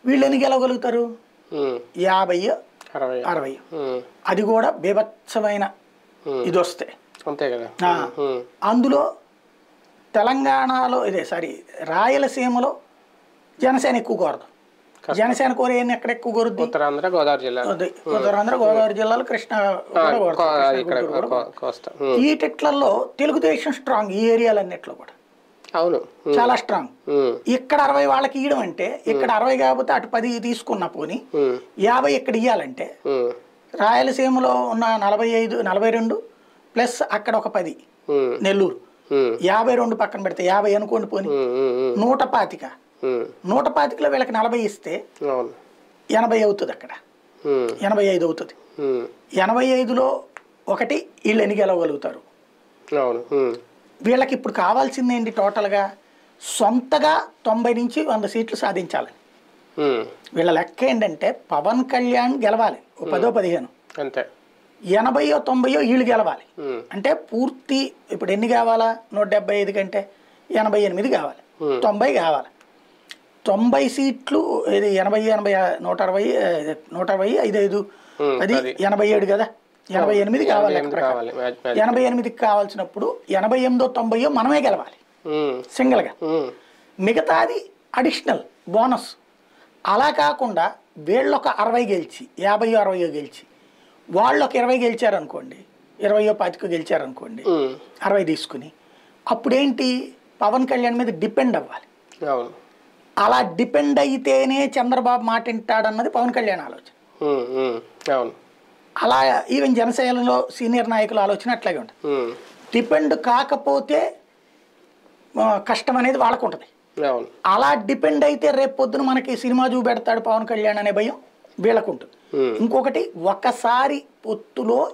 వీళ్ళు ఎన్ని గెలవగలుగుతారు? 50, 60. అది కూడా బీభత్సమైన ఇది వస్తే అంతే కదా. అందులో తెలంగాణలో రాయలసీమలో జనసేన ఎక్కువ కోరదు. జనసేన కోరే ఎక్కడ ఎక్కువ కోరుద్ది? ఉత్తరాంధ్ర గోదావరి జిల్లాలో కృష్ణ. ఈటిట్లలో తెలుగుదేశం స్ట్రాంగ్ ఈ ఏరియాలన్నిట్లో కూడా అవును చాలా స్ట్రాంగ్. ఇక్కడ 60 వాళ్ళకి ఇవ్వడం అంటే ఇక్కడ 60 కాకపోతే అటు 10 తీసుకున్న పోని 50 ఇక్కడ ఇవ్వాలంటే రాయలసీమలో ఉన్న 45, 42 ప్లస్ అక్కడ ఒక 10 నెల్లూరు 52 పక్కన పెడితే 50 అనుకోండి పోని 125. 125లో వీళ్ళకి 40 ఇస్తే 80 అవుతుంది. అక్కడ 85 అవుతుంది. 85లో ఒకటి వీళ్ళు ఎన్ని గెలవగలుగుతారు? వీళ్ళకి ఇప్పుడు కావాల్సింది ఏంటి? టోటల్గా సొంతగా 90 నుంచి 100 సీట్లు సాధించాలని. వీళ్ళ లెక్క ఏంటంటే పవన్ కళ్యాణ్ గెలవాలి 10, 15, 80, 90 వీళ్ళు గెలవాలి. అంటే పూర్తి ఇప్పుడు ఎన్ని కావాలా? 175 కంటే 88 కావాలి, 90 కావాలి. 90 సీట్లు ఇది 80, 160, 160, 55, 10, 87 కదా. 88 కావాలి. 88కి కావాల్సినప్పుడు 88, 90 మనమే గెలవాలి సింగిల్గా. మిగతాది అడిషనల్ బోనస్. అలా కాకుండా వీళ్ళొక 60 గెలిచి 50, 60 గెలిచి వాళ్ళు ఒక 20 గెలిచారనుకోండి, 20, 25 గెలిచారనుకోండి, 60 తీసుకుని అప్పుడేంటి పవన్ కళ్యాణ్ మీద డిపెండ్ అవ్వాలి. అలా డిపెండ్ అయితేనే చంద్రబాబు మాట వింటాడన్నది పవన్ కళ్యాణ్ ఆలోచన. అలా ఈవెన్ జనసేనలో సీనియర్ నాయకుల ఆలోచన అట్లాగే ఉంటుంది. డిపెండ్ కాకపోతే కష్టం అనేది వాళ్ళకు ఉంటుంది. అలా డిపెండ్ అయితే రేపు పొద్దున మనకి సినిమా చూపెడతాడు పవన్ కళ్యాణ్ అనే భయం వీళ్ళకు ఉంటుంది. ఇంకొకటి ఒకసారి పొత్తులో